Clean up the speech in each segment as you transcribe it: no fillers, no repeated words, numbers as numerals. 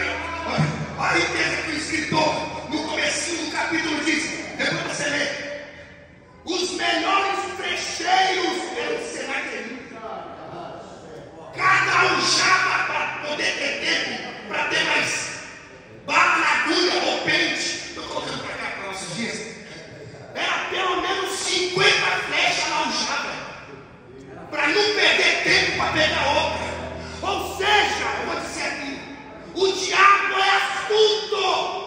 A riqueza que o escritor, no comecinho do capítulo, diz, depois você lê, os melhores frecheiros eram Senaquerib. Cada aljava para poder ter tempo, para ter mais bala na agulha ou pente. Estou colocando para cá para nossos dias. Era pelo menos 50 flechas na aljava, para não perder tempo para pegar outra. Ou seja, eu vou dizer aqui, o diabo é astuto.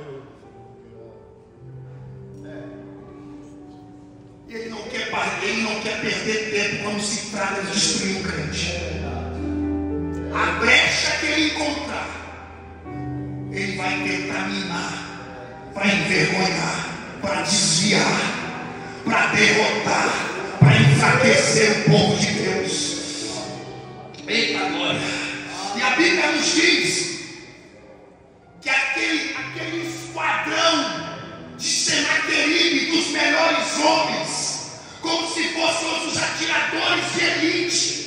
Ele não quer perder tempo quando se trata de destruir um crente. A brecha que ele encontrar, ele vai tentar minar, para envergonhar, para desviar, para derrotar, para enfraquecer o povo de Deus. Eita glória! E a Bíblia nos diz que aquele esquadrão de Senaquerib, dos melhores homens, como se fossem os atiradores de elite,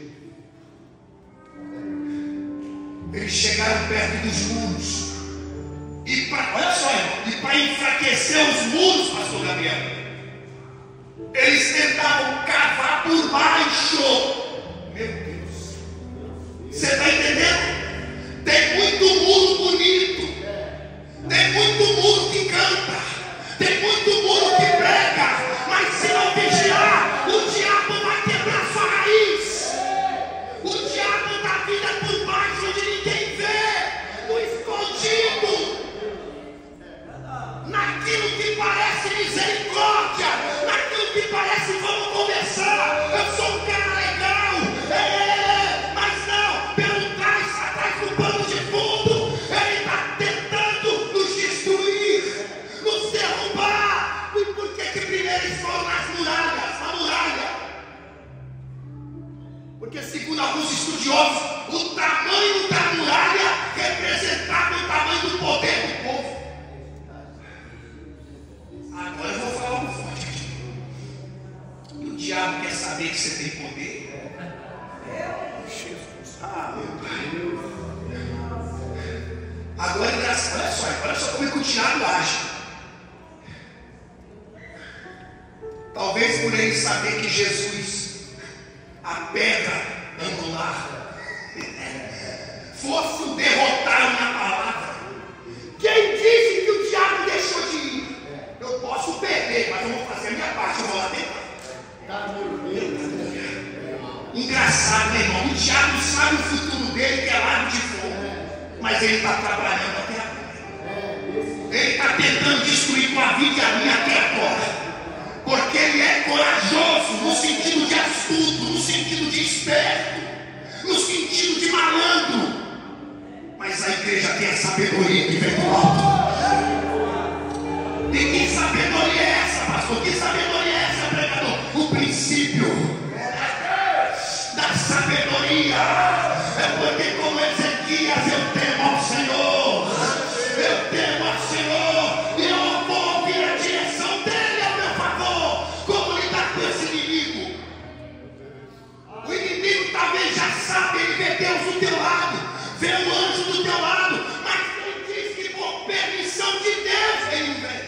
eles chegaram perto dos muros e para enfraquecer os muros, pastor Gabriel, eles tentavam cavar por baixo. Meu Deus, você está entendendo? Tem muito muro bonito, tem muito muro que canta, tem muito muro que prega, mas se não vigiar, o diabo vai quebrar sua raiz. O diabo dá vida por baixo onde ninguém vê, no escondido, naquilo que parece misericórdia, naquilo que parece vamos conversar, eu sou um cara legal, mas não, pelo trás, atrás do pano de fundo, ele está tentando nos destruir, nos derrubar. E por que primeiro eles foram nas muralhas, na muralha? Porque segundo alguns estudiosos, o tamanho da muralha representava o tamanho do poder do povo. Agora eu vou falar algo forte aqui. E o diabo quer saber que você tem poder? Jesus. Meu Pai. Agora, olha só como é que o diabo age. Talvez por ele saber que Jesus, a pedra angular, fosse o derrotado na palavra. Quem disse que o diabo deixou de ir? Eu posso perder, mas eu vou fazer a minha parte, eu vou lá tentar. Engraçado, meu irmão, o diabo sabe o futuro dele, que é lago de fogo, mas ele está trabalhando até agora. Ele está tentando destruir tua vida e a minha até agora, porque ele é corajoso, no sentido de astuto, no sentido de esperto, no sentido de malandro, mas a igreja tem a sabedoria que vem do alto. E que sabedoria é essa, pastor? Que sabedoria é essa, pregador? O princípio da sabedoria é porque, como Ezequias, eu temo ao Senhor, eu temo ao Senhor, e eu vou ouvir a direção dele ao meu favor. Como lidar com esse inimigo? O inimigo talvez já sabe, ele vê Deus do teu lado, vê o anjo do teu lado, mas quem diz que por permissão de Deus ele não vem?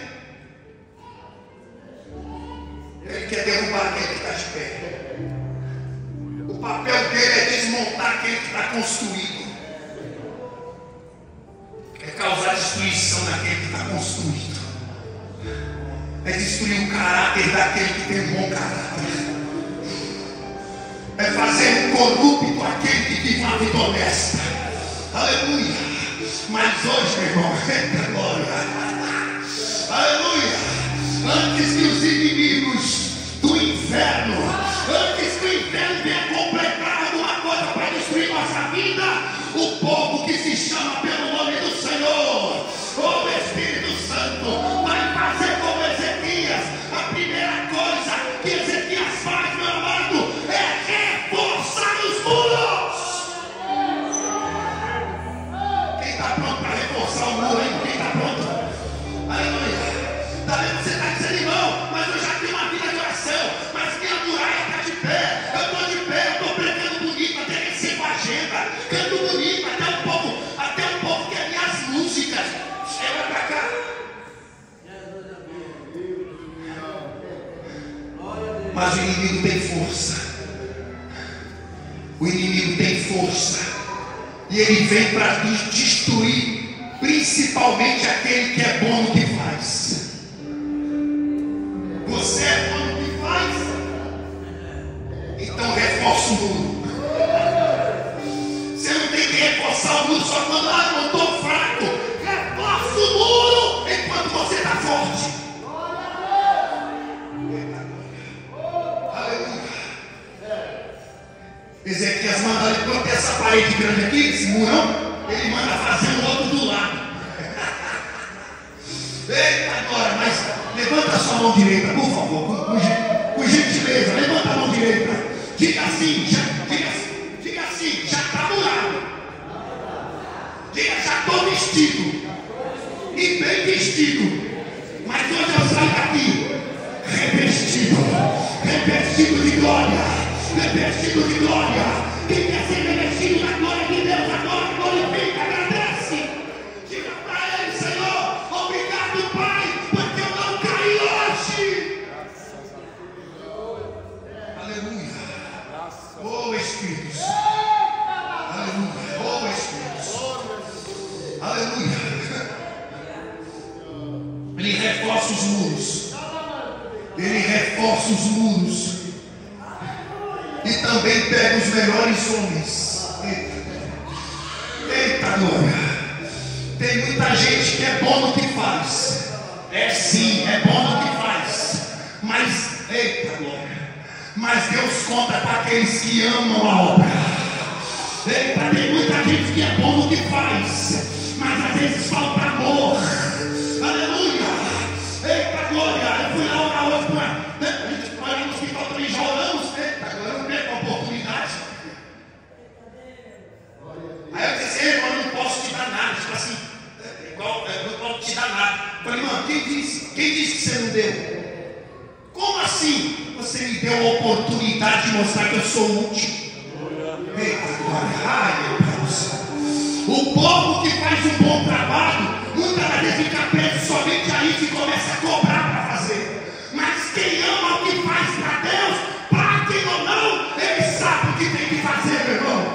Ele quer derrubar aquele que está de pé. O papel dele é desmontar aquele que está construído, é causar destruição naquele que está construído, é destruir o caráter daquele que tem um bom caráter, é fazer um corrupto aquele que vive uma vida honesta. Aleluia. Mas hoje, meu irmão, é glória. Aleluia. Antes que os inimigos do inferno, antes que o inferno venha completar alguma coisa para destruir nossa vida, o povo que se chama pelo nome do Senhor, o Espírito Santo, vai fazer como Ezequias. A primeira coisa que Ezequias faz, meu amado, é reforçar os muros. Quem está pronto para reforçar o muro aí? Quem está pronto? Aleluia. Está vendo? Você está dizendo, irmão, mas eu já tenho uma vida de oração, mas minha muralha está de pé, eu estou de pé, eu estou pregando bonito, até recebo agenda, canto bonito, até o povo Mas o inimigo tem força. O inimigo tem força. E ele vem para destruir, principalmente aquele que é bom no que faz. Você é bom no que faz? Então reforça o muro. Você não tem que reforçar o muro só quando eu estou fraco. Reforça o muro enquanto você está forte. Ezequias manda ele plantar essa parede grande aqui, esse murão, ele manda fazer um outro do lado. Eita, agora, mas levanta a sua mão direita, por favor, com gentileza, levanta a mão direita. Diga assim, já está murado. Diga, já estou vestido. E bem vestido. Mas hoje eu saio daqui revestido de glória. Revestido de glória. Quem quer ser revestido da glória de Deus agora, glorifica, agradece. Diga para ele, Senhor, obrigado, Pai, porque eu não caí hoje. Aleluia. Oh Espírito Santo. Aleluia. Oh Espírito Santo. Aleluia. Ele reforça os muros. Ele reforça os muros. E também pega os melhores homens. Eita glória. Tem muita gente que é bom no que faz. É sim, é bom no que faz. Mas, eita glória. Mas Deus conta para aqueles que amam a obra. Eita, tem muita gente que é bom no que faz. Mas às vezes falta amor. Aleluia. Eita glória. Eu fui lá orar hoje com ela. Nós no hospital também já oramos. Eita glória. Aí eu disse, irmão, eu não posso te dar nada. Tipo assim, igual, eu não posso te dar nada. Eu falei, irmão, quem disse que você não deu? Como assim? Você me deu a oportunidade de mostrar que eu sou útil. Eita glória, ai meu Deus. O povo que faz um bom trabalho, muitas das vezes fica preso somente aí que começa a cobrar para fazer. Mas quem ama o que faz para Deus, paguem ou não, ele sabe o que tem que fazer, meu irmão.